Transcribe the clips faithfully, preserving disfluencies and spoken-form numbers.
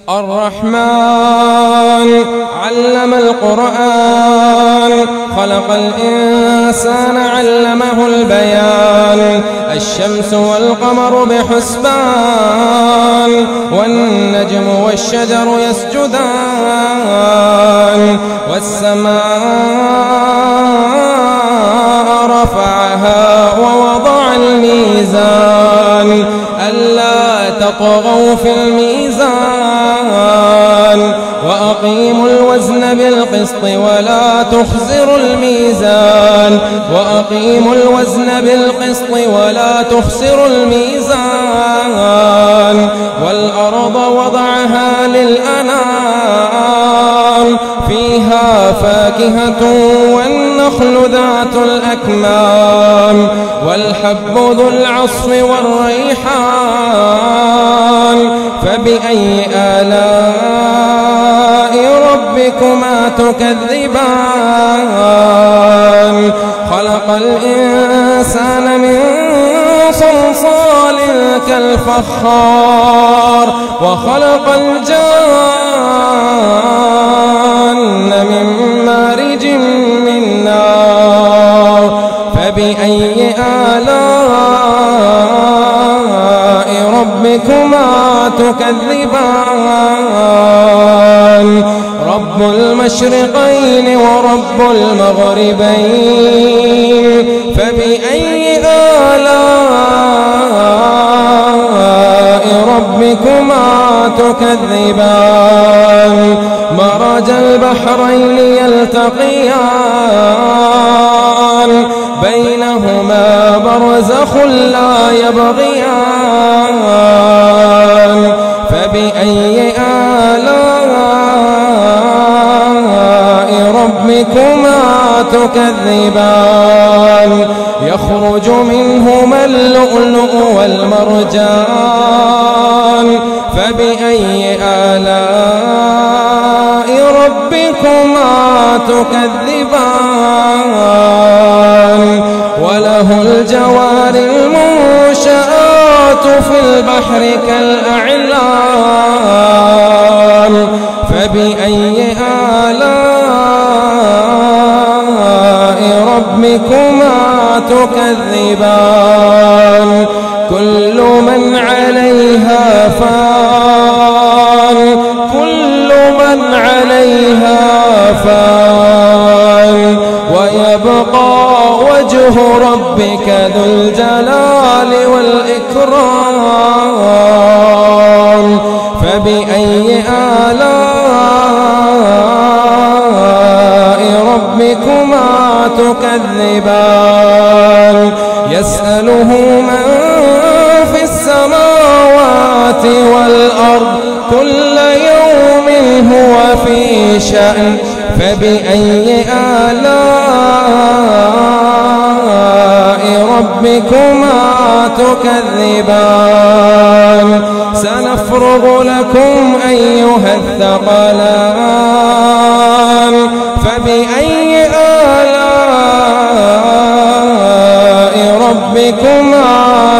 الرحمن علم القرآن خلق الإنسان علمه البيان الشمس والقمر بحسبان والنجم والشجر يسجدان والسماء رفعها ووضع الميزان ألا تطغوا في الميزان وأقيموا الوزن بالقسط ولا تخسروا الميزان وأقيموا الوزن بالقسط ولا تخسروا الميزان والأرض وضعها للأنام فيها فاكهة والنخل ذات الأكمام والحب ذو العصف والريحان فبأي آلاء ربكما تكذبان خلق الإنسان من صلصال كالفخار وخلق الجان من مارج من نار فبأي آلاء ربكما تكذبان رب المشرقين ورب المغربين فبأي آلاء ربكما تكذبان مرج البحرين يلتقيان بينهما برزخ لا يبغيان فبأي آلاء ربكما تكذبان يخرج منهما اللؤلؤ والمرجان فبأي آلاء ربكما تكذبان وله الجوار المنشآت في البحر كالأعلام فبأي آلاء ربكما تكذبان كل من عليها فان كل من عليها فان ويبقى وجه ربك ذو الجلال والإكرام فبأي آلاء ربكما تكذبان يسأله من في السماوات والأرض كل يوم هو في شأن فبأي آلاء ربكما تكذبان سنفرغ لكم أيها الثقلان فبأي آلاء ربكما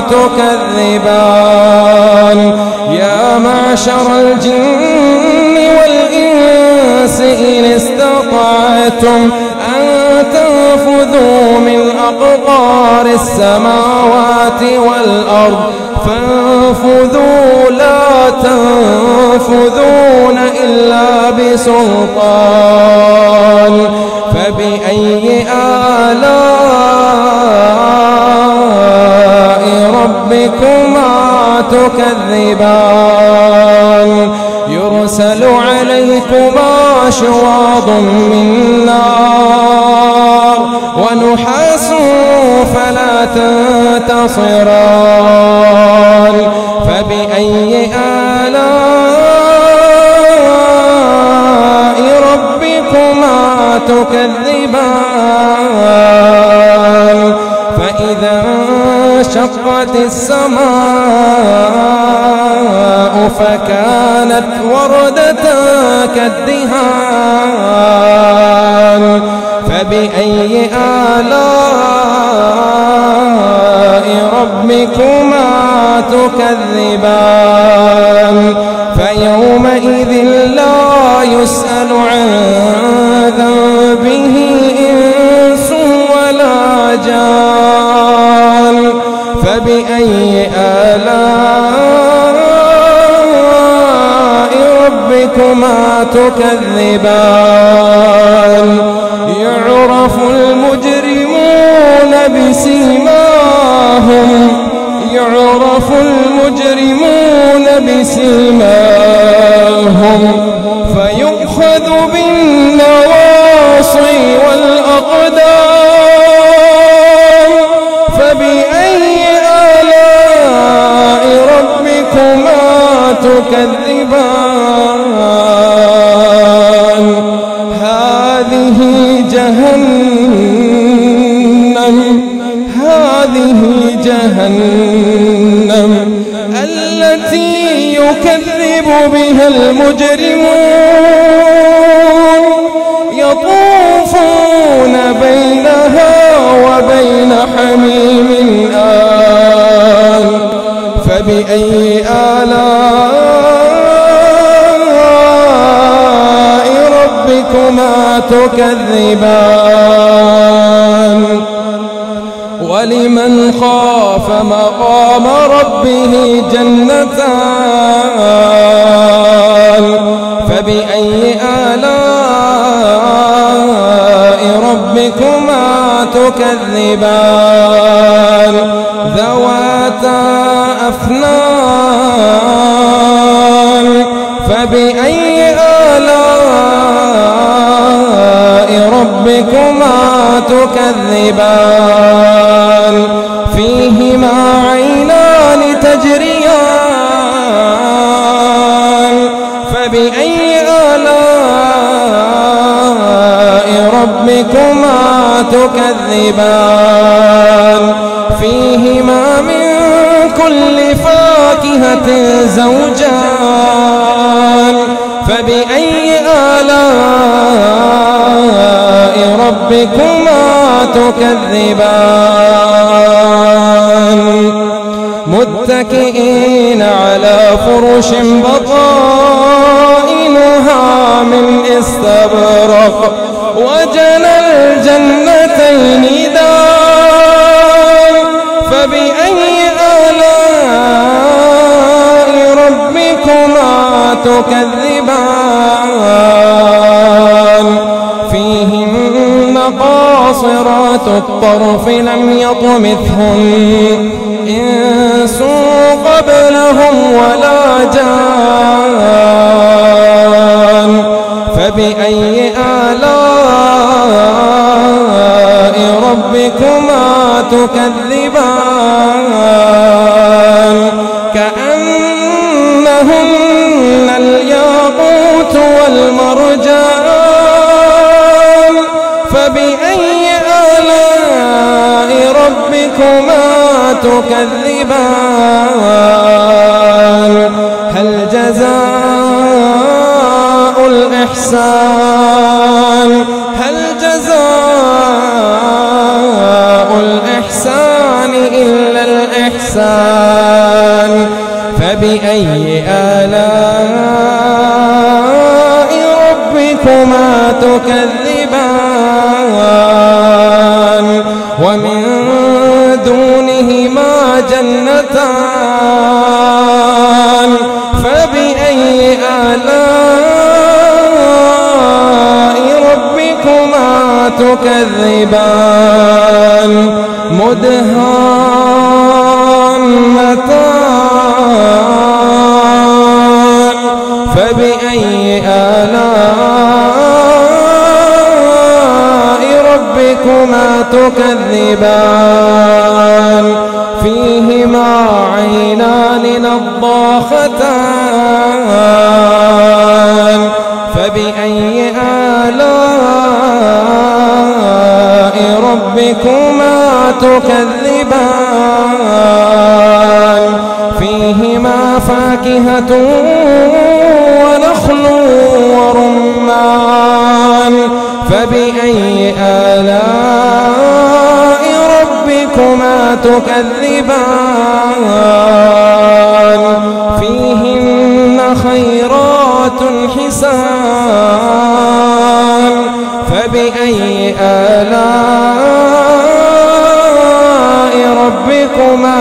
تكذبان يا معشر الجن والإنس إن استطعتم أن تنفذوا من أقطار السماوات والأرض فانفذوا لا تنفذون إلا بسلطان فبأي آلاء ربكما تكذبان يرسل عليكما شواظ من نار ونحاس فلا تنتصران فبأي آلاء ربكما تكذبان فإذا انشقت السماء فكانت وردة كالدهان فبأي آلاء ربكما تكذبان فيومئذ لا يسأل عن ذنبه إنس ولا جان فبأي آلاء ربكما تكذبان يعرف المجرمون بسيماهم يعرف المجرمون بسيماهم فيؤخذ بالنواصي والأقدام فبأي آلاء ربكما تكذبان هذه جهنم هذه جهنم التي يكذب بها المجرمون يطوفون بينها وبين حميم آن فبأي آلاء ربكما تكذبان ولمن خاف مقام ربه جنتان فبأي آلاء ربكما تكذبان ذواتا أفنان فبأي آلاء ربكما تكذبان فيهما عينان تجريان فبأي آلاء ربكما تكذبان فيهما من كل فاكهة زوجان فبأي آلاء ربكما تكذبان متكئين على فرش بطائنها من استبرق وجنى الجنتين دان فبأي آلاء ربكما تكذبان فيهن قاصرات الطرف لم يطمثهن إنس قبلهم ولا جان فبأي آلاء ربكما تكذبان كأنهن الياقوت والمرجان فبأي آلاء ربكما تكذبان هل جزاء الإحسان هل جزاء الإحسان إلا الإحسان فبأي آلاء ربكما تكذبان ومن دونهما جنتان فبأي آلاء ربكما تكذبان مدهامتان فبأي آلاء ربكما تكذبان فيهما عينان نضاختان فبأي آلاء ربكما تكذبان فيهما فاكهة ونخل ورمان فبأي آلاء ربكما تكذبان فيهن خير والحسان فبأي آلاء ربكما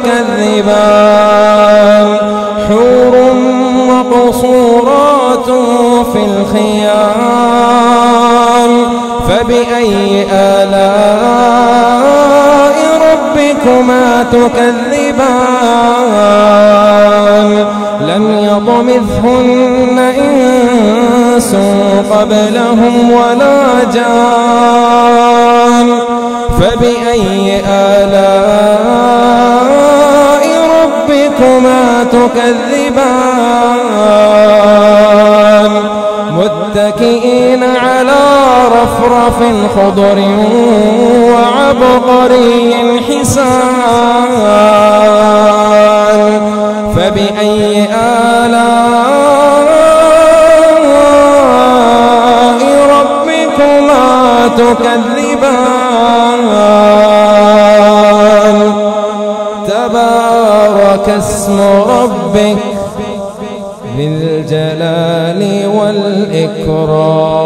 تكذبان حور مقصورات في الخيام فبأي آلاء ربكما تكذبان لم يطمثهن إنس قبلهم ولا جان فبأي آلاء ربكما تكذبان متكئين على رفرف خضر وعبقري حسان فبأي آلاء ربكما تكذبان تبارك اسم ربك ذي الجلال والإكرام.